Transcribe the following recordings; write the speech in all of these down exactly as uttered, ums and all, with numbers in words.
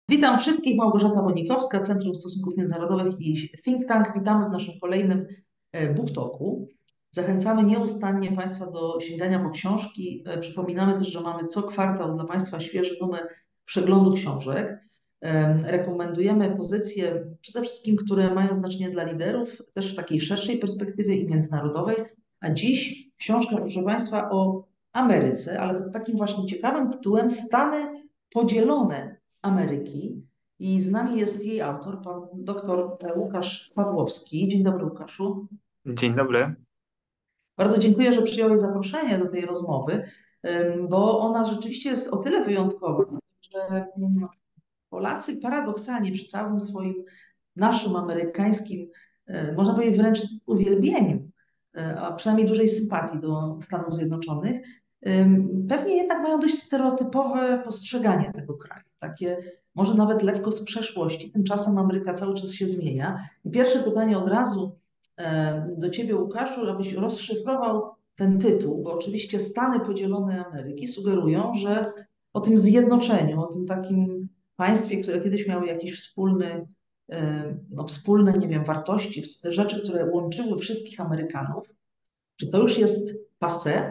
Witam wszystkich, Małgorzata Bonikowska, Centrum Stosunków Międzynarodowych i Think Tank. Witamy w naszym kolejnym e, Book Talku. Zachęcamy nieustannie Państwa do sięgania po książki. E, Przypominamy też, że mamy co kwartał dla Państwa świeży numer przeglądu książek. E, Rekomendujemy pozycje przede wszystkim, które mają znaczenie dla liderów, też w takiej szerszej perspektywie i międzynarodowej. A dziś książka, proszę Państwa, o Ameryce, ale pod takim właśnie ciekawym tytułem Stany podzielone Ameryki i z nami jest jej autor, pan doktor Łukasz Pawłowski. Dzień dobry, Łukaszu. Dzień dobry. Bardzo dziękuję, że przyjąłeś zaproszenie do tej rozmowy, ym, bo ona rzeczywiście jest o tyle wyjątkowa, że mm, Polacy paradoksalnie przy całym swoim naszym amerykańskim, y, można powiedzieć wręcz uwielbieniu, y, a przynajmniej dużej sympatii do Stanów Zjednoczonych, ym, pewnie jednak mają dość stereotypowe postrzeganie tego kraju. Takie może nawet lekko z przeszłości. Tymczasem Ameryka cały czas się zmienia. I pierwsze pytanie od razu e, do Ciebie, Łukaszu, abyś rozszyfrował ten tytuł, bo oczywiście Stany podzielone Ameryki sugerują, że o tym zjednoczeniu, o tym takim państwie, które kiedyś miały jakiś wspólny, e, no wspólne, nie wiem, wartości, rzeczy, które łączyły wszystkich Amerykanów. Czy to już jest passé?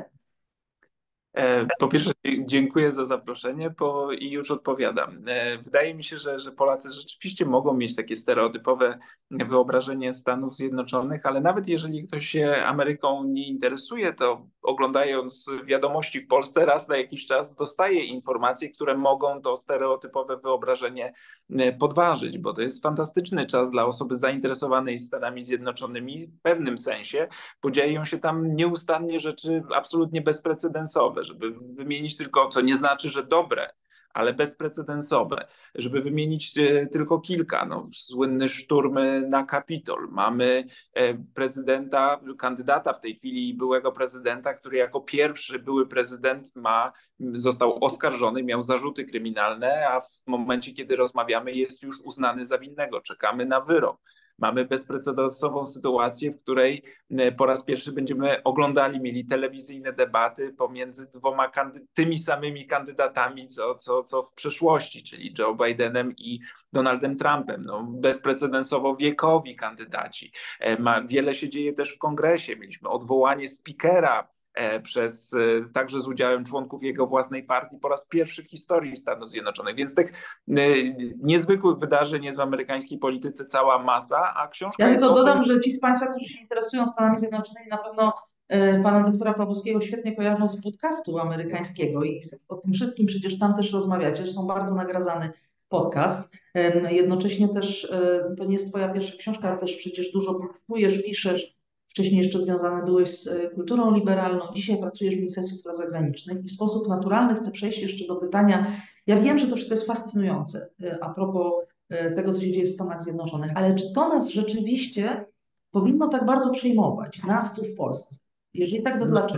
E, Po pierwsze, dzie- dziękuję za zaproszenie po, i już odpowiadam. E, Wydaje mi się, że, że Polacy rzeczywiście mogą mieć takie stereotypowe wyobrażenie Stanów Zjednoczonych, ale nawet jeżeli ktoś się Ameryką nie interesuje, to oglądając wiadomości w Polsce raz na jakiś czas dostaje informacje, które mogą to stereotypowe wyobrażenie e, podważyć, bo to jest fantastyczny czas dla osoby zainteresowanej Stanami Zjednoczonymi w pewnym sensie, bo dzieją się tam nieustannie rzeczy absolutnie bezprecedensowe, żeby wymienić tylko, co nie znaczy, że dobre, ale bezprecedensowe, żeby wymienić e, tylko kilka. No, słynny szturm na Kapitol. Mamy e, prezydenta, kandydata w tej chwili byłego prezydenta, który jako pierwszy były prezydent ma, został oskarżony, miał zarzuty kryminalne, a w momencie, kiedy rozmawiamy, jest już uznany za winnego. Czekamy na wyrok. Mamy bezprecedensową sytuację, w której e, po raz pierwszy będziemy oglądali, mieli telewizyjne debaty pomiędzy dwoma kandy- tymi samymi kandydatami, co, co, co w przeszłości, czyli Joe Bidenem i Donaldem Trumpem. No, bezprecedensowo wiekowi kandydaci. E, Ma, wiele się dzieje też w kongresie. Mieliśmy odwołanie spikera e, przez e, także z udziałem członków jego własnej partii po raz pierwszy w historii Stanów Zjednoczonych. Więc tych e, niezwykłych wydarzeń jest w amerykańskiej polityce cała masa, a Ja książka jest tylko o tym. dodam, że ci z Państwa, którzy się interesują Stanami Zjednoczonymi, na pewno e, pana doktora Pawłowskiego świetnie kojarzą z podcastu amerykańskiego i z, o tym wszystkim przecież tam też rozmawiacie. Zresztą bardzo nagradzany podcast. Em, Jednocześnie też e, to nie jest Twoja pierwsza książka, ale też przecież dużo publikujesz, piszesz. Wcześniej jeszcze związany byłeś z e, kulturą liberalną. Dzisiaj pracujesz w Ministerstwie Spraw Zagranicznych i w sposób naturalny chcę przejść jeszcze do pytania. Ja wiem, że to wszystko jest fascynujące e, a propos e, tego, co się dzieje w Stanach Zjednoczonych, ale czy to nas rzeczywiście powinno tak bardzo przejmować, nas tu w Polsce? Jeżeli tak, to No, dlaczego?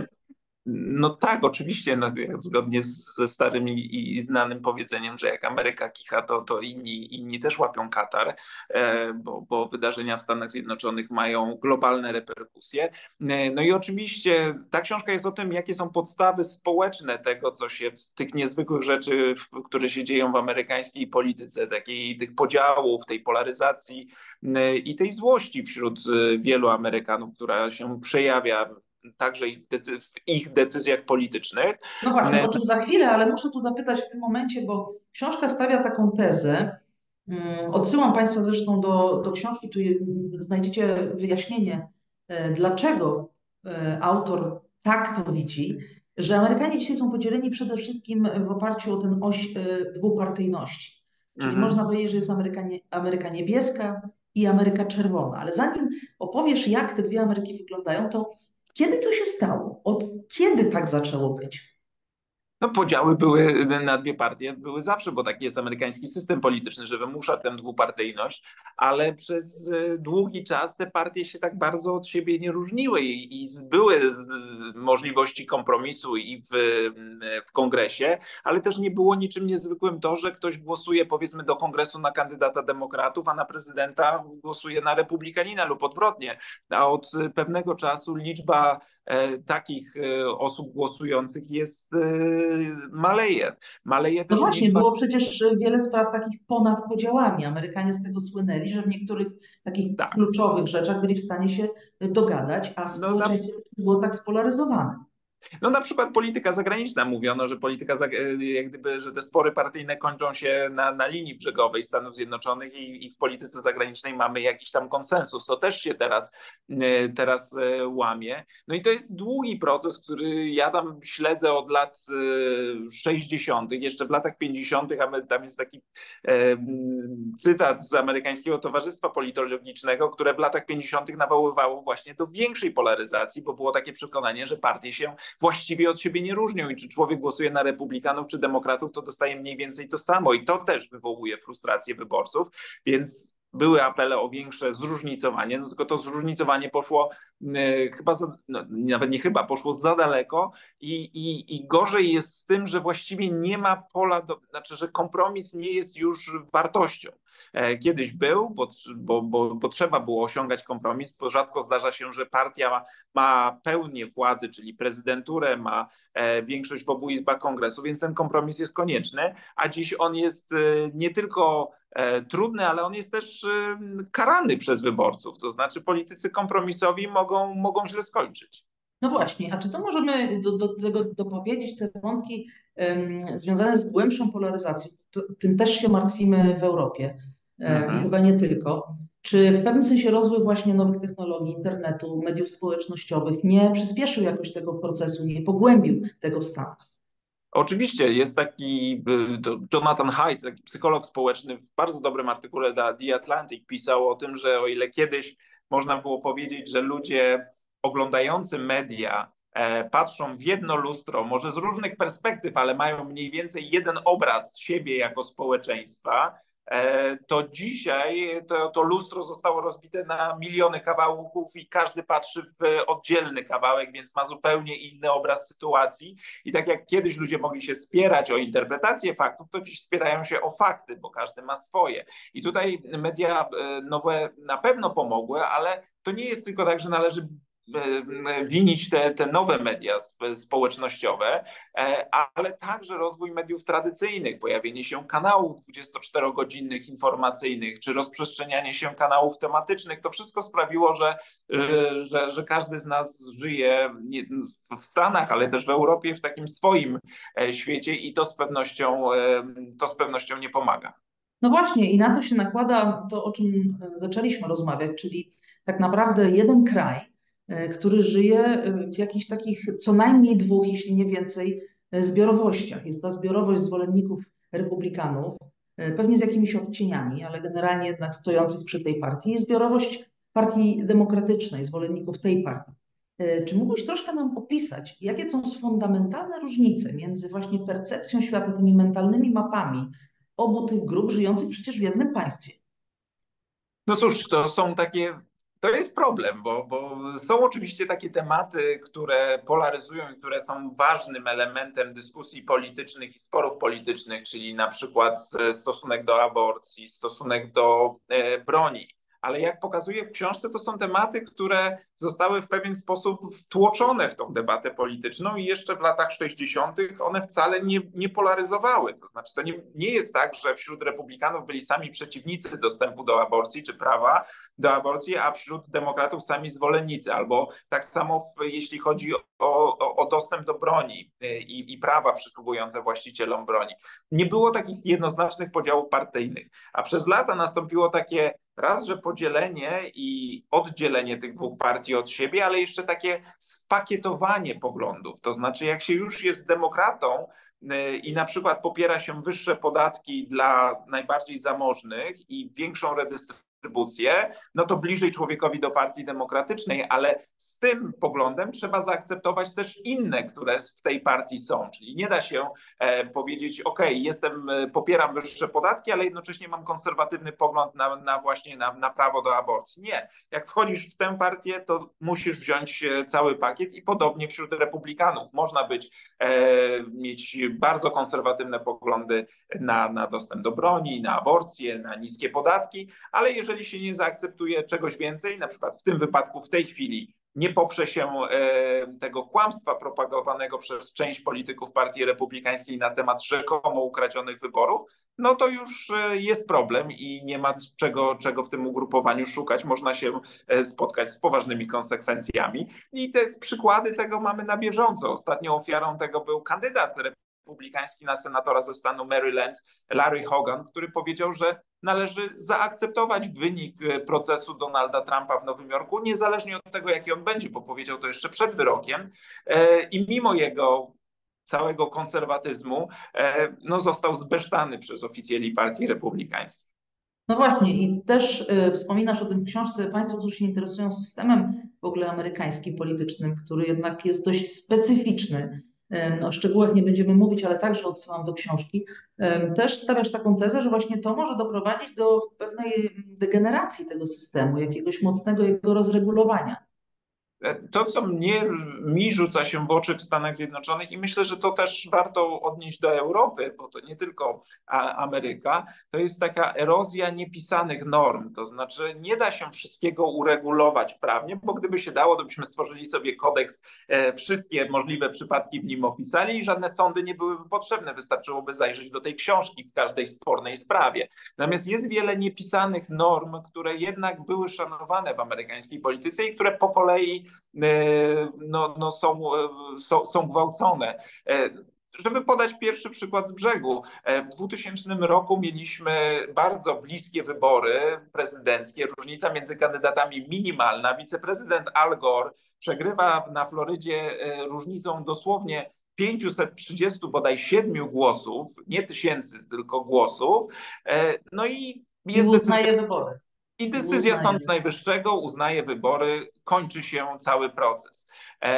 No tak, oczywiście, no, jak zgodnie z, ze starym i, i znanym powiedzeniem, że jak Ameryka kicha, to, to inni, inni też łapią katar, e, bo, bo wydarzenia w Stanach Zjednoczonych mają globalne reperkusje. E, no i oczywiście ta książka jest o tym, jakie są podstawy społeczne tego, co się z tych niezwykłych rzeczy, w, które się dzieją w amerykańskiej polityce, takiej tych podziałów, tej polaryzacji e, i tej złości wśród e, wielu Amerykanów, która się przejawia także i w, decy- w ich decyzjach politycznych. No właśnie, o czym za chwilę, ale muszę tu zapytać w tym momencie, bo książka stawia taką tezę. Mm, Odsyłam Państwa zresztą do, do książki, tu je- znajdziecie wyjaśnienie, e, dlaczego e, autor tak to widzi, że Amerykanie dzisiaj są podzieleni przede wszystkim w oparciu o tę oś e, dwupartyjności. Czyli można Mhm. powiedzieć, że jest Ameryka, nie, Ameryka niebieska i Ameryka czerwona. Ale zanim opowiesz, jak te dwie Ameryki wyglądają, to kiedy to się stało? Od kiedy tak zaczęło być? No, podziały były na dwie partie, były zawsze, bo taki jest amerykański system polityczny, że wymusza tę dwupartyjność, ale przez e, długi czas te partie się tak bardzo od siebie nie różniły i, i były z, możliwości kompromisu i w, w kongresie, ale też nie było niczym niezwykłym to, że ktoś głosuje powiedzmy do kongresu na kandydata demokratów, a na prezydenta głosuje na republikanina lub odwrotnie. A od pewnego czasu liczba takich osób głosujących jest maleje. Maleje No też właśnie, liczba. było przecież wiele spraw takich ponad podziałami. Amerykanie z tego słynęli, że w niektórych takich Tak. kluczowych rzeczach byli w stanie się dogadać, a No, na, społeczeństwo było tak spolaryzowane. no na przykład polityka zagraniczna. Mówiono, że polityka, jak gdyby, że te spory partyjne kończą się na, na linii brzegowej Stanów Zjednoczonych i, i w polityce zagranicznej mamy jakiś tam konsensus. To też się teraz, teraz łamie. No i to jest długi proces, który ja tam śledzę od lat sześćdziesiątych. Jeszcze w latach pięćdziesiątych, a tam jest taki cytat z amerykańskiego Towarzystwa Politologicznego, które w latach pięćdziesiątych nawoływało właśnie do większej polaryzacji, bo było takie przekonanie, że partie się właściwie od siebie nie różnią i czy człowiek głosuje na republikanów czy demokratów, to dostaje mniej więcej to samo i to też wywołuje frustrację wyborców, więc były apele o większe zróżnicowanie, no tylko to zróżnicowanie poszło y, chyba, za, no, nawet nie chyba, poszło za daleko i, i, i gorzej jest z tym, że właściwie nie ma pola, do, znaczy, że kompromis nie jest już wartością. E, kiedyś był, bo, bo, bo, bo trzeba było osiągać kompromis, bo rzadko zdarza się, że partia ma, ma pełnię władzy, czyli prezydenturę, ma e, większość w obu izbach kongresu, więc ten kompromis jest konieczny, a dziś on jest e, nie tylko trudny, ale on jest też karany przez wyborców. To znaczy politycy kompromisowi mogą, mogą źle skończyć. No właśnie, a czy to możemy do, do tego dopowiedzieć te wątki um, związane z głębszą polaryzacją? To, tym też się martwimy w Europie um, i Mhm. chyba nie tylko. Czy w pewnym sensie rozwój właśnie nowych technologii, internetu, mediów społecznościowych nie przyspieszył jakoś tego procesu, nie pogłębił tego w Stanach? Oczywiście jest taki Jonathan Haidt, taki psycholog społeczny, w bardzo dobrym artykule dla The Atlantic pisał o tym, że o ile kiedyś można było powiedzieć, że ludzie oglądający media e, patrzą w jedno lustro, może z różnych perspektyw, ale mają mniej więcej jeden obraz siebie jako społeczeństwa, to dzisiaj to, to lustro zostało rozbite na miliony kawałków i każdy patrzy w oddzielny kawałek, więc ma zupełnie inny obraz sytuacji. I tak jak kiedyś ludzie mogli się spierać o interpretację faktów, to dziś spierają się o fakty, bo każdy ma swoje. I tutaj media nowe na pewno pomogły, ale to nie jest tylko tak, że należy winić te, te nowe media społecznościowe, ale także rozwój mediów tradycyjnych, pojawienie się kanałów dwudziestoczterogodzinnych informacyjnych, czy rozprzestrzenianie się kanałów tematycznych, to wszystko sprawiło, że, że, że każdy z nas żyje w Stanach, ale też w Europie w takim swoim świecie i to z pewnością, to z pewnością nie pomaga. No właśnie, i na to się nakłada to, o czym zaczęliśmy rozmawiać, czyli tak naprawdę jeden kraj, który żyje w jakichś takich co najmniej dwóch, jeśli nie więcej, zbiorowościach. Jest ta zbiorowość zwolenników republikanów, pewnie z jakimiś odcieniami, ale generalnie jednak stojących przy tej partii, i zbiorowość partii demokratycznej, zwolenników tej partii. Czy mógłbyś troszkę nam opisać, jakie są fundamentalne różnice między właśnie percepcją świata, tymi mentalnymi mapami obu tych grup żyjących przecież w jednym państwie? No cóż, to są takie, to jest problem, bo, bo są oczywiście takie tematy, które polaryzują i które są ważnym elementem dyskusji politycznych i sporów politycznych, czyli na przykład stosunek do aborcji, stosunek do e, broni. Ale jak pokazuje w książce, to są tematy, które zostały w pewien sposób wtłoczone w tą debatę polityczną i jeszcze w latach sześćdziesiątych one wcale nie, nie polaryzowały. To znaczy, to nie, nie jest tak, że wśród republikanów byli sami przeciwnicy dostępu do aborcji czy prawa do aborcji, a wśród demokratów sami zwolennicy. Albo tak samo w, jeśli chodzi o, o, o dostęp do broni i, i prawa przysługujące właścicielom broni. Nie było takich jednoznacznych podziałów partyjnych, a przez lata nastąpiło takie raz, że podzielenie i oddzielenie tych dwóch partii od siebie, ale jeszcze takie spakietowanie poglądów. To znaczy, jak się już jest demokratą i na przykład popiera się wyższe podatki dla najbardziej zamożnych i większą redystrybucję, no to bliżej człowiekowi do partii demokratycznej, ale z tym poglądem trzeba zaakceptować też inne, które w tej partii są. Czyli nie da się e, powiedzieć, ok, jestem, popieram wyższe podatki, ale jednocześnie mam konserwatywny pogląd na, na właśnie na, na prawo do aborcji. Nie. Jak wchodzisz w tę partię, to musisz wziąć cały pakiet i podobnie wśród republikanów. Można być, e, mieć bardzo konserwatywne poglądy na, na dostęp do broni, na aborcję, na niskie podatki, ale jeżeli się nie zaakceptuje czegoś więcej, na przykład w tym wypadku w tej chwili nie poprze się tego kłamstwa propagowanego przez część polityków Partii Republikańskiej na temat rzekomo ukradzionych wyborów, no to już jest problem i nie ma czego, czego w tym ugrupowaniu szukać. Można się spotkać z poważnymi konsekwencjami i te przykłady tego mamy na bieżąco. Ostatnią ofiarą tego był kandydat republikański na senatora ze stanu Maryland, Larry Hogan, który powiedział, że należy zaakceptować wynik procesu Donalda Trumpa w Nowym Jorku, niezależnie od tego, jaki on będzie, bo powiedział to jeszcze przed wyrokiem i mimo jego całego konserwatyzmu no, został zbesztany przez oficjeli Partii Republikańskiej. No właśnie i też y, wspominasz o tym w książce, Państwo, którzy się interesują systemem w ogóle amerykańskim politycznym, który jednak jest dość specyficzny. Y, o szczegółach nie będziemy mówić, ale także odsyłam do książki. Y, też stawiasz taką tezę, że właśnie to może doprowadzić do pewnej degeneracji tego systemu, jakiegoś mocnego jego rozregulowania. To, co mnie, mi rzuca się w oczy w Stanach Zjednoczonych i myślę, że to też warto odnieść do Europy, bo to nie tylko Ameryka, to jest taka erozja niepisanych norm. To znaczy nie da się wszystkiego uregulować prawnie, bo gdyby się dało, to byśmy stworzyli sobie kodeks, e, wszystkie możliwe przypadki w nim opisali i żadne sądy nie byłyby potrzebne. Wystarczyłoby zajrzeć do tej książki w każdej spornej sprawie. Natomiast jest wiele niepisanych norm, które jednak były szanowane w amerykańskiej polityce i które po kolei No, no są, są, są gwałcone. Żeby podać pierwszy przykład z brzegu, w dwutysięcznym roku mieliśmy bardzo bliskie wybory prezydenckie, różnica między kandydatami minimalna. Wiceprezydent Al Gore przegrywa na Florydzie różnicą dosłownie pięćset trzydzieści bodaj siedmiu głosów, nie tysięcy, tylko głosów. No i jest I uznaje decyzja... wybory. I decyzja Sądu Najwyższego uznaje wybory, kończy się cały proces.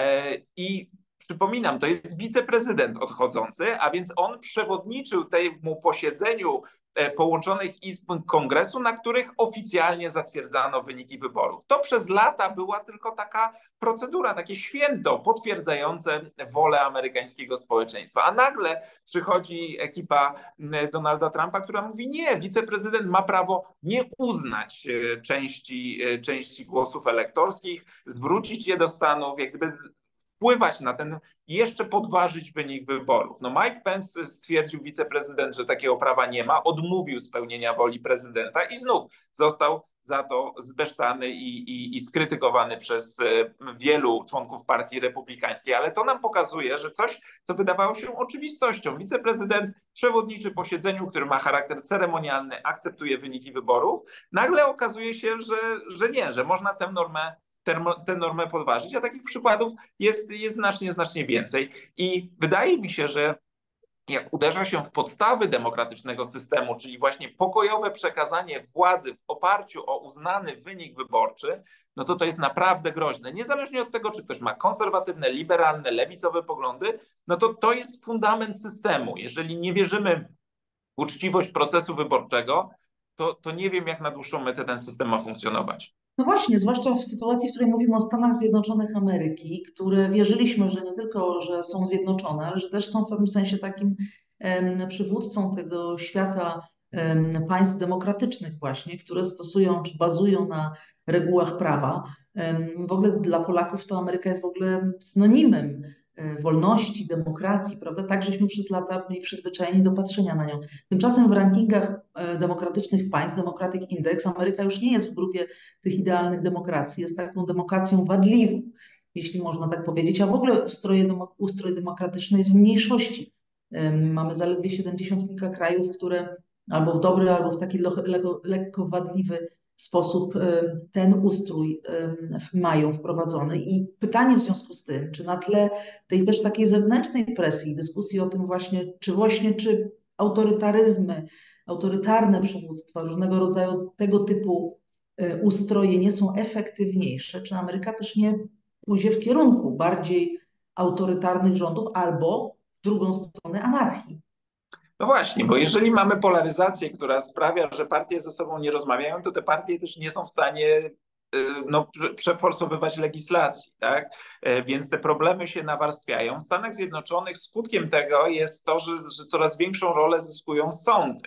I przypominam, to jest wiceprezydent odchodzący, a więc on przewodniczył temu posiedzeniu połączonych izb kongresu, na których oficjalnie zatwierdzano wyniki wyborów. To przez lata była tylko taka procedura, takie święto potwierdzające wolę amerykańskiego społeczeństwa. A nagle przychodzi ekipa Donalda Trumpa, która mówi nie, wiceprezydent ma prawo nie uznać części, części głosów elektorskich, zwrócić je do Stanów, jak gdyby wpływać na ten, jeszcze podważyć wynik wyborów. No Mike Pence stwierdził, wiceprezydent, że takiego prawa nie ma, odmówił spełnienia woli prezydenta i znów został za to zbesztany i, i, i skrytykowany przez wielu członków Partii Republikańskiej. Ale to nam pokazuje, że coś, co wydawało się oczywistością. Wiceprezydent przewodniczy posiedzeniu, który ma charakter ceremonialny, akceptuje wyniki wyborów. Nagle okazuje się, że, że nie, że można tę normę tę normę podważyć, a takich przykładów jest, jest znacznie, znacznie więcej. I wydaje mi się, że jak uderza się w podstawy demokratycznego systemu, czyli właśnie pokojowe przekazanie władzy w oparciu o uznany wynik wyborczy, no to to jest naprawdę groźne. Niezależnie od tego, czy ktoś ma konserwatywne, liberalne, lewicowe poglądy, no to to jest fundament systemu. Jeżeli nie wierzymy w uczciwość procesu wyborczego, to, to nie wiem, jak na dłuższą metę ten system ma funkcjonować. No właśnie, zwłaszcza w sytuacji, w której mówimy o Stanach Zjednoczonych Ameryki, które wierzyliśmy, że nie tylko, że są zjednoczone, ale że też są w pewnym sensie takim um, przywódcą tego świata um, państw demokratycznych właśnie, które stosują czy bazują na regułach prawa. Um, w ogóle dla Polaków to Ameryka jest w ogóle synonimem wolności, demokracji, prawda? Tak, żeśmy przez lata byli przyzwyczajeni do patrzenia na nią. Tymczasem w rankingach demokratycznych państw, Democratic Index, Ameryka już nie jest w grupie tych idealnych demokracji, jest taką demokracją wadliwą, jeśli można tak powiedzieć, a w ogóle ustrój, ustrój demokratyczny jest w mniejszości. Mamy zaledwie siedemdziesiąt kilka krajów, które albo w dobry, albo w taki lekko, lekko wadliwy sposób ten ustrój mają wprowadzony. I pytanie w związku z tym, czy na tle tej też takiej zewnętrznej presji, dyskusji o tym właśnie, czy właśnie, czy autorytaryzmy, autorytarne przywództwa, różnego rodzaju tego typu ustroje nie są efektywniejsze, czy Ameryka też nie pójdzie w kierunku bardziej autorytarnych rządów albo w drugą stronę anarchii. No właśnie, bo jeżeli mamy polaryzację, która sprawia, że partie ze sobą nie rozmawiają, to te partie też nie są w stanie no, przeforsowywać legislacji, tak? Więc te problemy się nawarstwiają. W Stanach Zjednoczonych skutkiem tego jest to, że, że coraz większą rolę zyskują sądy.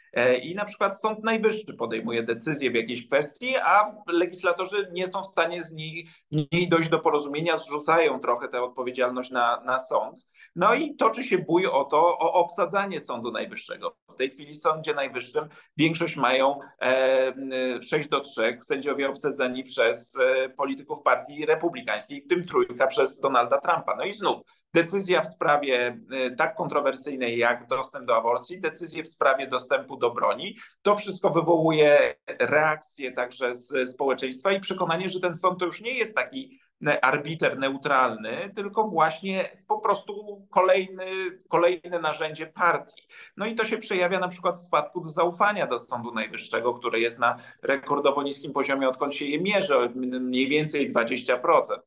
I na przykład Sąd Najwyższy podejmuje decyzję w jakiejś kwestii, a legislatorzy nie są w stanie z niej, niej dojść do porozumienia, zrzucają trochę tę odpowiedzialność na, na sąd. No i toczy się bój o to, o obsadzanie Sądu Najwyższego. W tej chwili w Sądzie Najwyższym większość mają sześć do trzech, sędziowie obsadzeni przez polityków partii republikańskiej, w tym trójka przez Donalda Trumpa. No i znów decyzja w sprawie tak kontrowersyjnej jak dostęp do aborcji, decyzje w sprawie dostępu do broni, to wszystko wywołuje reakcję także z społeczeństwa i przekonanie, że ten sąd to już nie jest taki arbiter neutralny, tylko właśnie po prostu kolejny, kolejne narzędzie partii. No i to się przejawia na przykład w spadku zaufania do Sądu Najwyższego, które jest na rekordowo niskim poziomie, odkąd się je mierzy, mniej więcej dwadzieścia procent.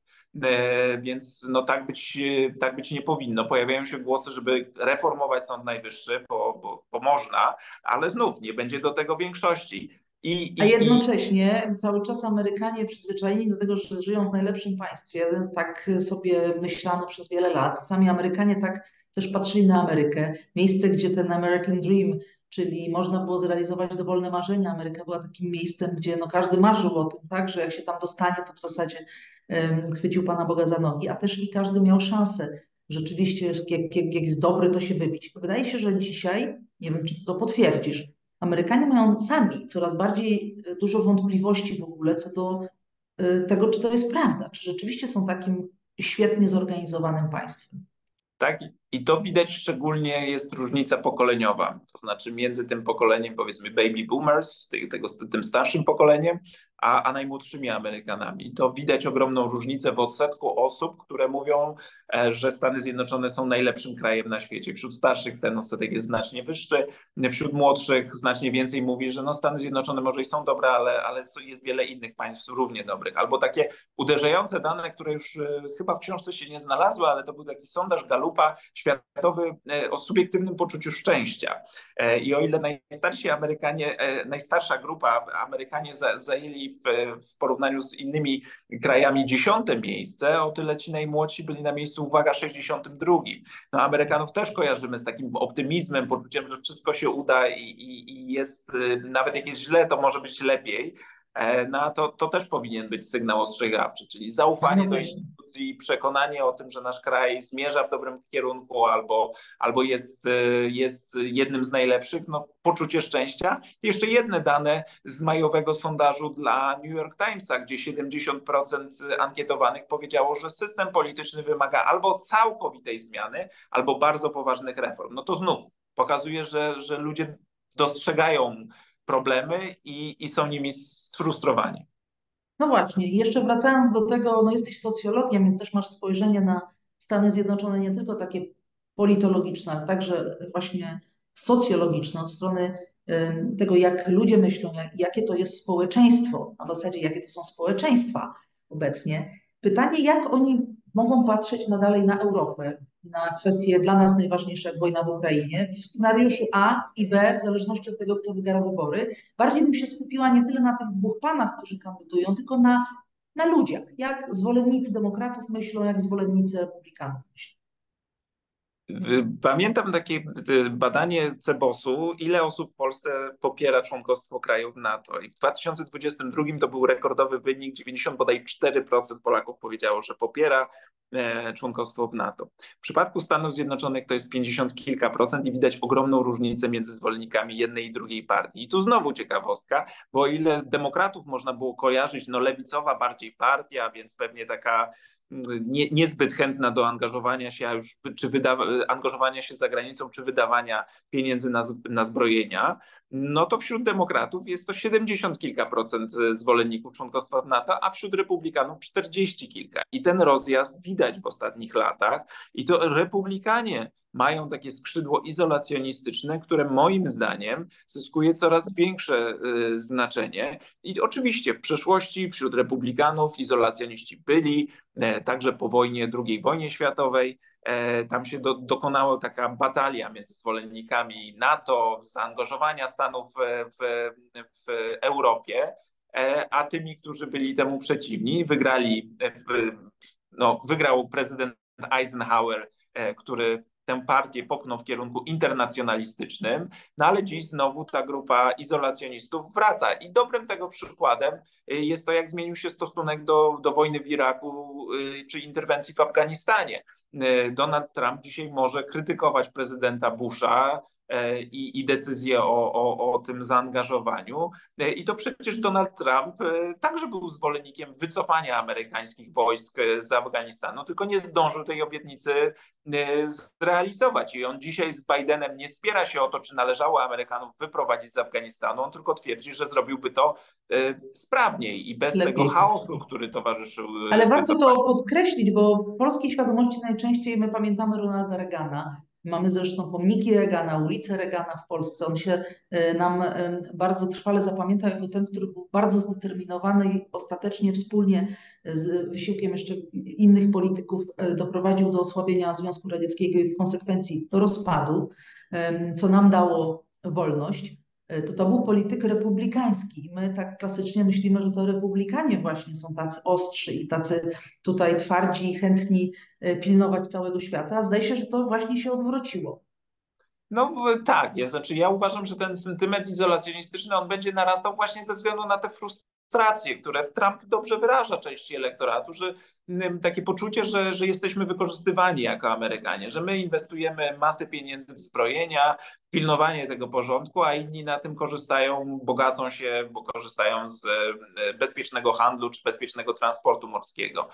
Więc no tak być, tak być nie powinno. Pojawiają się głosy, żeby reformować Sąd Najwyższy, bo, bo, bo można, ale znów nie będzie do tego większości. I, i, A jednocześnie cały czas Amerykanie przyzwyczajeni do tego, że żyją w najlepszym państwie, tak sobie myślano przez wiele lat. Sami Amerykanie tak też patrzyli na Amerykę. Miejsce, gdzie ten American Dream, czyli można było zrealizować dowolne marzenia. Ameryka była takim miejscem, gdzie no każdy marzył o tym, tak, że jak się tam dostanie, to w zasadzie um, chwycił Pana Boga za nogi, a też i każdy miał szansę rzeczywiście, jak, jak, jak jest dobry, to się wybić. Wydaje się, że dzisiaj, nie wiem, czy to potwierdzisz, Amerykanie mają sami coraz bardziej dużo wątpliwości w ogóle co do tego, czy to jest prawda, czy rzeczywiście są takim świetnie zorganizowanym państwem. Tak, i to widać szczególnie jest różnica pokoleniowa, to znaczy między tym pokoleniem, powiedzmy, baby boomers, tego, tym starszym pokoleniem, a, a najmłodszymi Amerykanami. To widać ogromną różnicę w odsetku osób, które mówią, że Stany Zjednoczone są najlepszym krajem na świecie. Wśród starszych ten odsetek jest znacznie wyższy, wśród młodszych znacznie więcej mówi, że no Stany Zjednoczone może i są dobre, ale, ale jest wiele innych państw równie dobrych. Albo takie uderzające dane, które już chyba w książce się nie znalazły, ale to był taki sondaż Gallupa światowy o subiektywnym poczuciu szczęścia. I o ile najstarsi Amerykanie, najstarsza grupa Amerykanie zajęli w, w porównaniu z innymi krajami dziesiąte miejsce, o tyle ci najmłodsi byli na miejscu, uwaga, sześćdziesiątym drugim. No, Amerykanów też kojarzymy z takim optymizmem, poczuciem, że wszystko się uda i, i, i jest, nawet jak jest źle, to może być lepiej. No to, to też powinien być sygnał ostrzegawczy, czyli zaufanie No do instytucji, przekonanie o tym, że nasz kraj zmierza w dobrym kierunku albo, albo jest, jest jednym z najlepszych, no poczucie szczęścia. Jeszcze jedne dane z majowego sondażu dla New York Timesa, gdzie siedemdziesiąt procent ankietowanych powiedziało, że system polityczny wymaga albo całkowitej zmiany, albo bardzo poważnych reform. No to znów pokazuje, że, że ludzie dostrzegają problemy i, i są nimi sfrustrowani. No właśnie, i jeszcze wracając do tego, no jesteś socjologiem, więc też masz spojrzenie na Stany Zjednoczone nie tylko takie politologiczne, ale także właśnie socjologiczne od strony y, tego, jak ludzie myślą, jak, jakie to jest społeczeństwo, a w zasadzie jakie to są społeczeństwa obecnie. Pytanie, jak oni mogą patrzeć nadal na Europę, na kwestie dla nas najważniejsze, jak wojna w Ukrainie, w scenariuszu A i B, w zależności od tego, kto wygra wybory. Bardziej bym się skupiła nie tyle na tych dwóch panach, którzy kandydują, tylko na, na ludziach. Jak zwolennicy demokratów myślą, jak zwolennicy republikanów myślą. Pamiętam takie badanie Cebosu, ile osób w Polsce popiera członkostwo krajów NATO. I w dwa tysiące dwudziestym drugim to był rekordowy wynik, dziewięćdziesiąt bodaj cztery procent Polaków powiedziało, że popiera członkostwo w NATO. W przypadku Stanów Zjednoczonych to jest pięćdziesiąt kilka procent i widać ogromną różnicę między zwolennikami jednej i drugiej partii. I tu znowu ciekawostka, bo o ile demokratów można było kojarzyć, no lewicowa bardziej partia, więc pewnie taka nie, niezbyt chętna do angażowania się, czy wyda- angażowania się za granicą, czy wydawania pieniędzy na, na zbrojenia, no to wśród demokratów jest to siedemdziesiąt kilka procent zwolenników członkostwa w NATO, a wśród republikanów czterdzieści kilka. I ten rozjazd widać w ostatnich latach. I to republikanie mają takie skrzydło izolacjonistyczne, które moim zdaniem zyskuje coraz większe y, znaczenie. I oczywiście w przeszłości wśród republikanów izolacjoniści byli, e, także po wojnie, drugiej wojnie światowej. E, tam się do, dokonała taka batalia między zwolennikami NATO, zaangażowania Stanów w, w, w Europie, e, a tymi, którzy byli temu przeciwni. Wygrali, e, no, wygrał prezydent Eisenhower, który tę partię popchnął w kierunku internacjonalistycznym, no ale dziś znowu ta grupa izolacjonistów wraca. I dobrym tego przykładem jest to, jak zmienił się stosunek do, do wojny w Iraku czy interwencji w Afganistanie. Donald Trump dzisiaj może krytykować prezydenta Busha i, i decyzję o, o, o tym zaangażowaniu. I to przecież Donald Trump także był zwolennikiem wycofania amerykańskich wojsk z Afganistanu, tylko nie zdążył tej obietnicy zrealizować. I on dzisiaj z Bidenem nie spiera się o to, czy należało Amerykanów wyprowadzić z Afganistanu. On tylko twierdzi, że zrobiłby to sprawniej i bez Lepiej. tego chaosu, który towarzyszył. Ale warto to podkreślić, bo w polskiej świadomości najczęściej my pamiętamy Ronalda Reagana. Mamy zresztą pomniki Reagana, ulicę Reagana w Polsce. On się nam bardzo trwale zapamiętał jako ten, który był bardzo zdeterminowany i ostatecznie wspólnie z wysiłkiem jeszcze innych polityków doprowadził do osłabienia Związku Radzieckiego i w konsekwencji do rozpadu, co nam dało wolność. To to był polityk republikański. My tak klasycznie myślimy, że to republikanie właśnie są tacy ostrzy i tacy tutaj twardzi i chętni pilnować całego świata. A zdaje się, że to właśnie się odwróciło. No tak, jest. Znaczy ja uważam, że ten sentyment izolacjonistyczny on będzie narastał właśnie ze względu na te frustracje, które Trump dobrze wyraża części elektoratu, że takie poczucie, że, że jesteśmy wykorzystywani jako Amerykanie, że my inwestujemy masę pieniędzy w zbrojenia, w pilnowanie tego porządku, a inni na tym korzystają, bogacą się, bo korzystają z bezpiecznego handlu czy bezpiecznego transportu morskiego.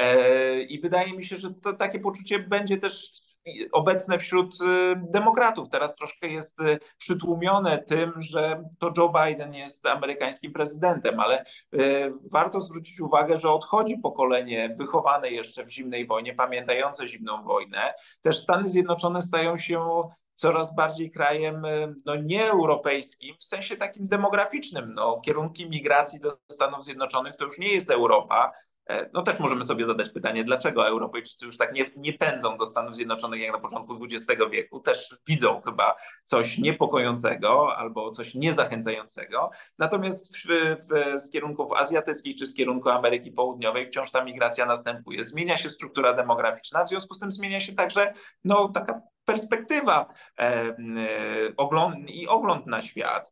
I wydaje mi się, że to takie poczucie będzie też obecne wśród demokratów. Teraz troszkę jest przytłumione tym, że to Joe Biden jest amerykańskim prezydentem, ale warto zwrócić uwagę, że odchodzi pokolenie wychowane jeszcze w zimnej wojnie, pamiętające zimną wojnę. Też Stany Zjednoczone stają się coraz bardziej krajem no, nieeuropejskim, w sensie takim demograficznym. No, kierunki migracji do Stanów Zjednoczonych to już nie jest Europa. No też możemy sobie zadać pytanie, dlaczego Europejczycy już tak nie, nie pędzą do Stanów Zjednoczonych jak na początku dwudziestego wieku. Też widzą chyba coś niepokojącego albo coś niezachęcającego. Natomiast w, w, z kierunków azjatyckich czy z kierunku Ameryki Południowej wciąż ta migracja następuje. Zmienia się struktura demograficzna, w związku z tym zmienia się także no, taka perspektywa e, e, ogląd, i ogląd na świat.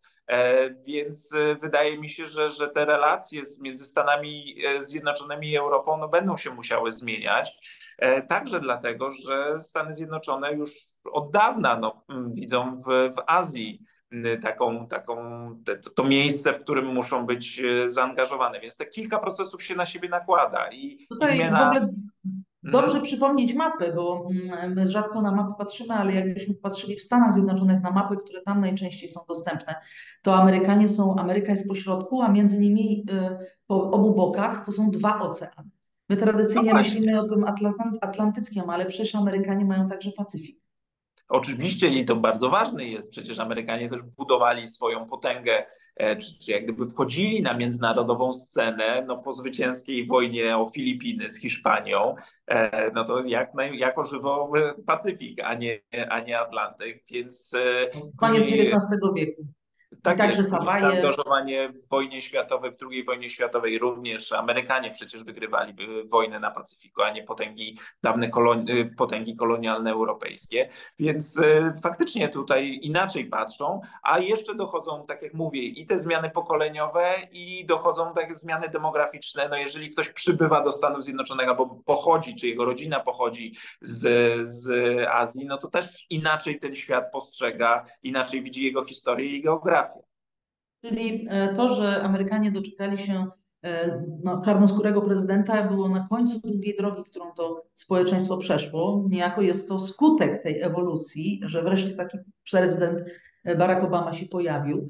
Więc wydaje mi się, że, że te relacje między Stanami Zjednoczonymi i Europą no, będą się musiały zmieniać. Także dlatego, że Stany Zjednoczone już od dawna no, widzą w, w Azji taką, taką, to, to miejsce, w którym muszą być zaangażowane. Więc te kilka procesów się na siebie nakłada. I, Tutaj i zmiana... w ogóle dobrze hmm. przypomnieć mapy, bo my rzadko na mapy patrzymy, ale jakbyśmy patrzyli w Stanach Zjednoczonych na mapy, które tam najczęściej są dostępne, to Amerykanie są, Ameryka jest po środku, a między nimi po obu bokach to są dwa oceany. My tradycyjnie no myślimy o tym atlantyckim, ale przecież Amerykanie mają także Pacyfik. Oczywiście i to bardzo ważne jest, przecież Amerykanie też budowali swoją potęgę, czy, czy jak gdyby wchodzili na międzynarodową scenę no, po zwycięskiej wojnie o Filipiny z Hiszpanią, no to jak, jako żywo Pacyfik, a nie, a nie Atlantyk, więc... Koniec dziewiętnastego wieku. Tak także jest, Hawaje. Zaangażowanie w wojnie światowej, w drugiej wojnie światowej również Amerykanie przecież wygrywali wojnę na Pacyfiku, a nie potęgi, dawne kolon, potęgi kolonialne europejskie. Więc y, faktycznie tutaj inaczej patrzą, a jeszcze dochodzą, tak jak mówię, i te zmiany pokoleniowe i dochodzą takie zmiany demograficzne. No jeżeli ktoś przybywa do Stanów Zjednoczonych albo pochodzi, czy jego rodzina pochodzi z, z Azji, no to też inaczej ten świat postrzega, inaczej widzi jego historię i geografię. Czyli to, że Amerykanie doczekali się no, czarnoskórego prezydenta, było na końcu długiej drogi, którą to społeczeństwo przeszło. Niejako jest to skutek tej ewolucji, że wreszcie taki prezydent Barack Obama się pojawił.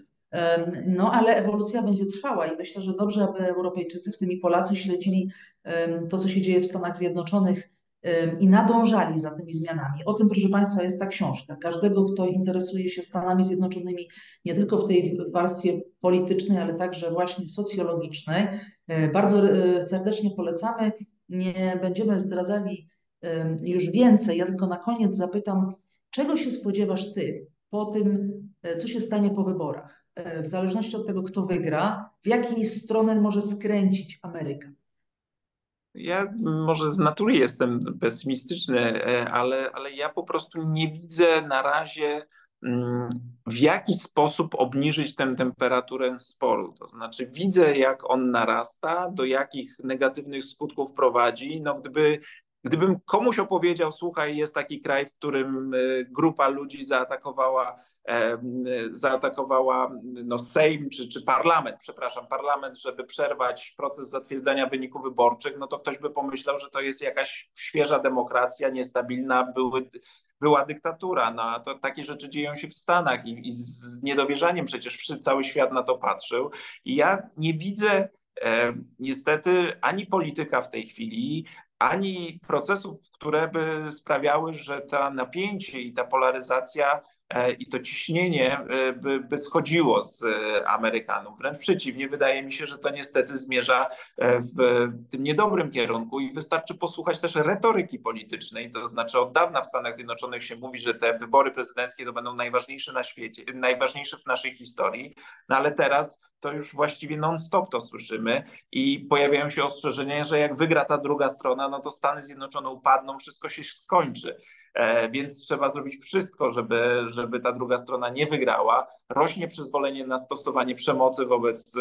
No ale ewolucja będzie trwała i myślę, że dobrze, aby Europejczycy, w tym i Polacy, śledzili to, co się dzieje w Stanach Zjednoczonych i nadążali za tymi zmianami. O tym, proszę Państwa, jest ta książka. Każdego, kto interesuje się Stanami Zjednoczonymi, nie tylko w tej warstwie politycznej, ale także właśnie socjologicznej, bardzo serdecznie polecamy. Nie będziemy zdradzali już więcej. Ja tylko na koniec zapytam, czego się spodziewasz Ty po tym, co się stanie po wyborach? W zależności od tego, kto wygra, w jakiej stronę może skręcić Ameryka? Ja może z natury jestem pesymistyczny, e, ale, ale ja po prostu nie widzę na razie, mm, w jaki sposób obniżyć tę temperaturę sporu. To znaczy, widzę, jak on narasta, do jakich negatywnych skutków prowadzi. No, gdyby, gdybym komuś opowiedział, słuchaj, jest taki kraj, w którym e, grupa ludzi zaatakowała e, zaatakowała no, Sejm czy, czy parlament, przepraszam, parlament, żeby przerwać proces zatwierdzania wyników wyborczych, no to ktoś by pomyślał, że to jest jakaś świeża demokracja, niestabilna, były, była dyktatura. No, a to takie rzeczy dzieją się w Stanach i, i z niedowierzaniem przecież cały świat na to patrzył. I ja nie widzę e, niestety ani polityka w tej chwili, ani procesów, które by sprawiały, że ta napięcie i ta polaryzacja e, i to ciśnienie e, by, by schodziło z e, Amerykanów. Wręcz przeciwnie, wydaje mi się, że to niestety zmierza e, w tym niedobrym kierunku i wystarczy posłuchać też retoryki politycznej. To znaczy od dawna w Stanach Zjednoczonych się mówi, że te wybory prezydenckie to będą najważniejsze na świecie, najważniejsze w naszej historii, no ale teraz to już właściwie non-stop to słyszymy i pojawiają się ostrzeżenia, że jak wygra ta druga strona, no to Stany Zjednoczone upadną, wszystko się skończy. E, więc trzeba zrobić wszystko, żeby, żeby ta druga strona nie wygrała. Rośnie przyzwolenie na stosowanie przemocy wobec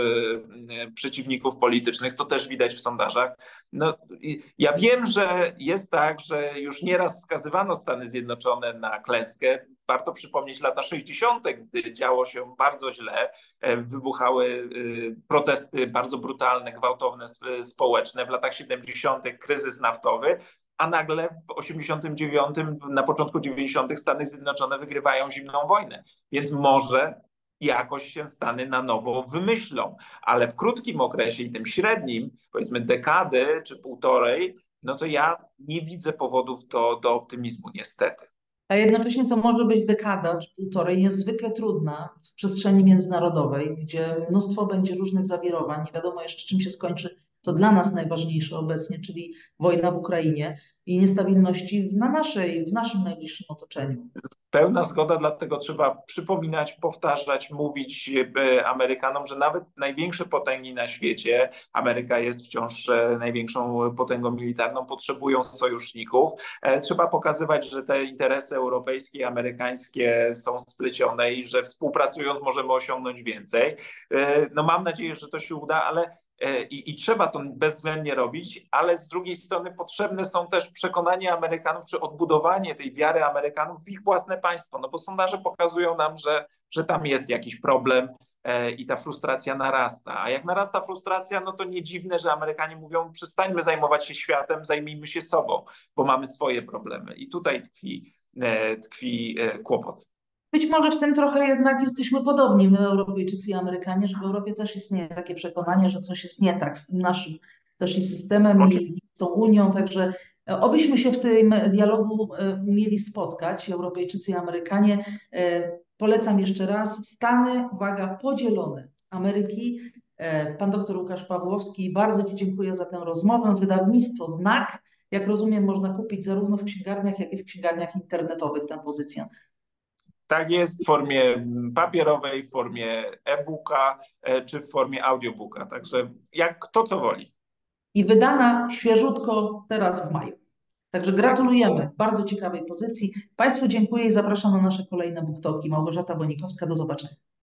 e, przeciwników politycznych, to też widać w sondażach. No, ja wiem, że jest tak, że już nieraz skazywano Stany Zjednoczone na klęskę. Warto przypomnieć lata sześćdziesiąte, gdy działo się bardzo źle, wybuchały protesty bardzo brutalne, gwałtowne, społeczne. W latach siedemdziesiątych kryzys naftowy, a nagle w osiemdziesiątym dziewiątym, na początku dziewięćdziesiątych Stany Zjednoczone wygrywają zimną wojnę. Więc może jakoś się Stany na nowo wymyślą, ale w krótkim okresie i tym średnim, powiedzmy dekady czy półtorej, no to ja nie widzę powodów do, do optymizmu niestety. A jednocześnie to może być dekada czy półtorej niezwykle trudna w przestrzeni międzynarodowej, gdzie mnóstwo będzie różnych zawirowań. Nie wiadomo jeszcze, czym się skończy to dla nas najważniejsze obecnie, czyli wojna w Ukrainie i niestabilności na naszej, w naszym najbliższym otoczeniu. Pełna zgoda, dlatego trzeba przypominać, powtarzać, mówić e, Amerykanom, że nawet największe potęgi na świecie, Ameryka jest wciąż e, największą potęgą militarną, potrzebują sojuszników. E, Trzeba pokazywać, że te interesy europejskie i amerykańskie są splecione i że współpracując możemy osiągnąć więcej. E, No mam nadzieję, że to się uda, ale i, i trzeba to bezwzględnie robić, ale z drugiej strony potrzebne są też przekonanie Amerykanów, czy odbudowanie tej wiary Amerykanów w ich własne państwo, no bo sondaże pokazują nam, że, że tam jest jakiś problem e, i ta frustracja narasta. A jak narasta frustracja, no to nie dziwne, że Amerykanie mówią, przestańmy zajmować się światem, zajmijmy się sobą, bo mamy swoje problemy. I tutaj tkwi, e, tkwi e, kłopot. Być może w tym trochę jednak jesteśmy podobni, my Europejczycy i Amerykanie, że w Europie też istnieje takie przekonanie, że coś jest nie tak z tym naszym też i systemem i z tą Unią, także e, obyśmy się w tym dialogu e, umieli spotkać, Europejczycy i Amerykanie. E, Polecam jeszcze raz, Stany, uwaga, podzielone Ameryki. E, Pan doktor Łukasz Pawłowski, bardzo Ci dziękuję za tę rozmowę. Wydawnictwo Znak, jak rozumiem, można kupić zarówno w księgarniach, jak i w księgarniach internetowych tę pozycję. Tak jest w formie papierowej, w formie e-booka e, czy w formie audiobooka. Także jak kto co woli. I wydana świeżutko teraz w maju. Także Tak jest. gratulujemy bardzo ciekawej pozycji. Państwu dziękuję i zapraszam na nasze kolejne BookTalki. Małgorzata Bonikowska, do zobaczenia.